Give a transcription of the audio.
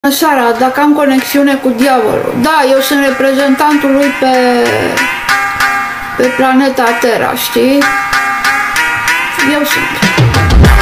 Bună seara, dacă am conexiune cu diavolul. Da, eu sunt reprezentantul lui pe planeta Terra, știi? Eu sunt.